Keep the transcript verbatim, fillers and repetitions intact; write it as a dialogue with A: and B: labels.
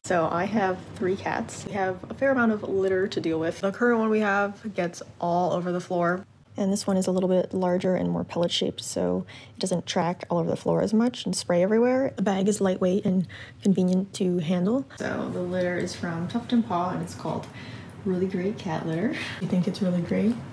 A: So I have three cats. We have a fair amount of litter to deal with. The current one we have gets all over the floor. And this one is a little bit larger and more pellet shaped, so it doesn't track all over the floor as much and spray everywhere. The bag is lightweight and convenient to handle. So the litter is from Tuft and Paw, and it's called Really Great Cat Litter. I think it's really great.